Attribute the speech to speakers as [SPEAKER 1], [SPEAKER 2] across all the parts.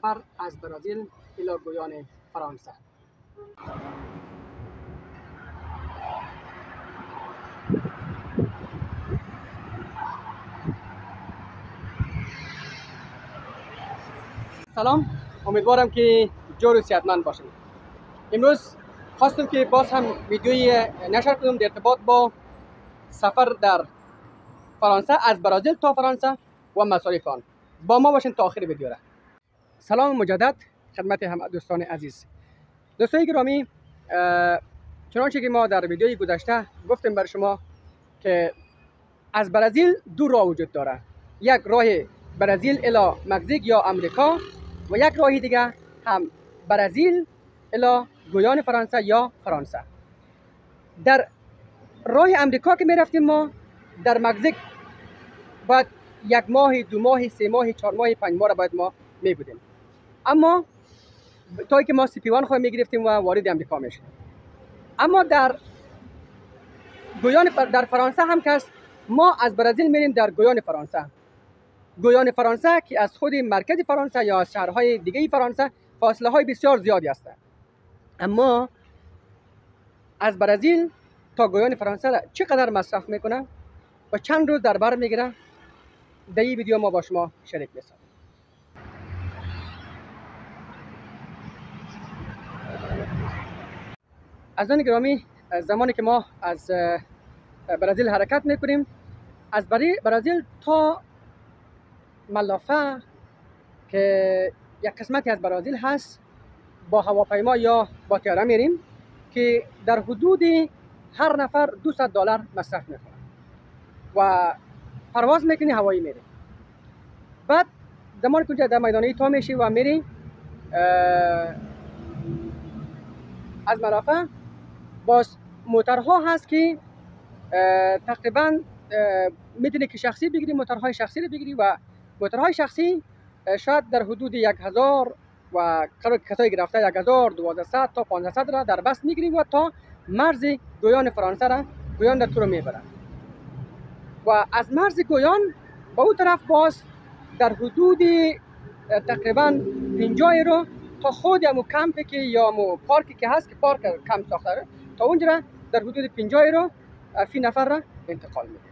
[SPEAKER 1] سفر از برزیل الی گویان فرانسه. سلام، امیدوارم که جور و صحتمند باشید. امروز خواستم که باز هم ویدیویی نشر کنم در ارتباط با سفر در فرانسه، از برزیل تا فرانسه و مصارف آن. با ما باشین تا آخر ویدیو را. سلام مجدد خدمت همه دوستان عزیز. دوستان گرامی، چنانچه که ما در ویدیوی گذشته گفتیم بر شما که از برزیل دو راه وجود داره. یک راه برزیل الی مکزیک یا امریکا و یک راه دیگه هم برزیل الی گویان فرانسه یا فرانسه. در راه امریکا که می رفتیم ما در مکزیک باید یک ماه، دو ماه، سه ماه، چهار ماه، 5 ماه را باید ما می بودیم. اما تا که ما CP1 خواهیم می گرفتیم و وارد امریکا می شدیم. اما در فرانسه هم که ما از برزیل میریم در گویان فرانسه. گویان فرانسه که از خود مرکز فرانسه یا از شهرهای دیگه فرانسه فاصله های بسیار زیادی است. اما از برزیل تا گویان فرانسه چقدر مصرف میکنه و چند روز در بر میگیره، در این ویدیو ما با شما شریک میشیم. عزیزان گرامی، زمانی که ما از برزیل حرکت میکنیم، از برزیل تا ملافه که یک قسمتی از برزیل هست، با هواپیما یا با طیاره میریم که در حدود هر نفر $200 مصرف میکنه و پرواز میکنی، هوایی میری. بعد زمانی که در میدانی تا میشی و میری از ملافه، باز موترها هست که تقریبا میتونی که شخصی بگیری، موترهای شخصی رو بگیری و موترهای شخصی شاید در حدود 1000 و کسایی گرفته 1000، 1200 تا 1500 را در بس میگیری و تا مرز گویان فرانسه را گویان در تو رو میبرن. و از مرز گویان با اون طرف باز در حدود تقریبا 50 رو تا خود همون کمپی که یا همون پارکی که هست که پارک کمپ ساخته تا اونجا را در حدود 50 رو فی نفر را انتقال میده.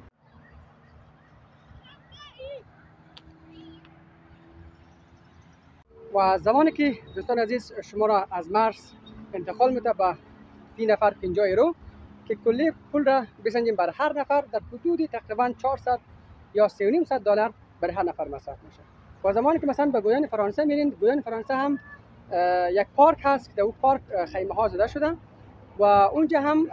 [SPEAKER 1] و زمانی که دوستان عزیز شما را از مرز انتقال میده به فی نفر 50 رو که کلی پول را بسنجیم بر هر نفر در حدود تقریبا 400 یا $350 بر هر نفر مصرف میشه. و زمانی که مثلا به گویان فرانسه میرین، گویان فرانسه هم یک پارک هست که در اون پارک خیمه ها زده شده و اونجا هم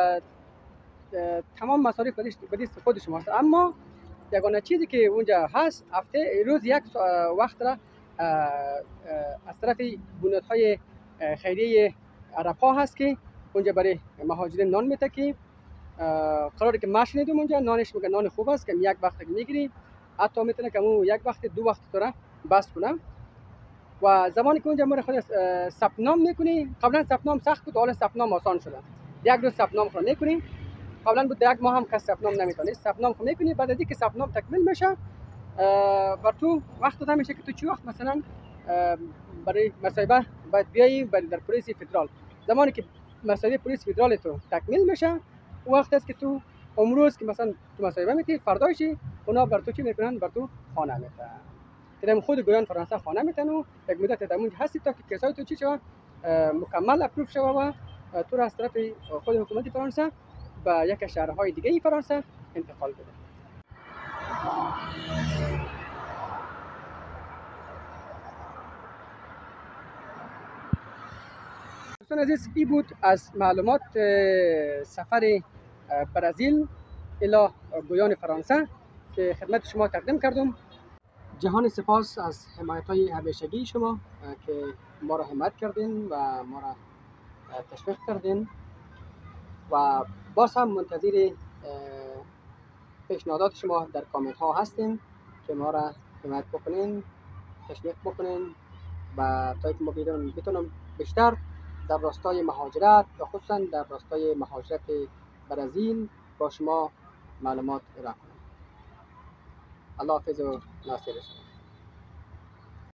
[SPEAKER 1] تمام مصارف بدیست خود شما هست. اما یگانه چیزی که اونجا هست، هفته روز یک وقت را از طرف بنیادهای خیریه عرب ها هست که اونجا برای مهاجرین نان میده که قراره که ما شنیدیم اونجا نانش میگه نان خوب است که یک وقت که میگیری حتی میتونه که اون یک وقت دو وقت تو را بس کنه. و زمانی که اونجا ما خود ثبت نام میکنی، قبلا ثبت نام سخت بود، حالا ثبت نام آسان شده. یک روز ثبت نام خود میکنی، قبلا بود یک ماه هم کس ثبت نام نمیتونی، ثبت نام خود میکنی. بعد از اینکه ثبت نام تکمیل میشه بر تو وقت داده میشه که تو چی وقت مثلا برای مصاحبه باید بیایی در پلیس فدرال. زمانی که مصاحبه پلیس فدرال تو تکمیل میشه، وقت است که تو امروز که مثلا تو مصاحبه میتی، فردایشی اونا بر تو چی میکنن؟ بر تو خانه میتن. که خود گویان فرانسه خانه میتن و یک مدت در اونجا هستی تا که کیسای تو چی شود مکمل اپروف شود و تو را از طرف خود حکومت فرانسه به یک شهرهای دیگه فرانسه انتقال بده. دوستان عزیز، این بود از معلومات سفر برزیل الی گویان فرانسه که خدمت شما تقدیم کردم. جهان سپاس از حمایت‌های همیشگی شما که ما را حمایت کردین و ما را تشویق کردین و باز هم منتظر پیشنهادات شما در کامنت ها هستیم که ما را حمایت بکنین، تشویق بکنین و تا اینکه ما بتونم بیشتر در راستای مهاجرت و خصوصا در راستای مهاجرت برزیل با شما معلومات ارائه کنم. الله حافظ و ناصر شما.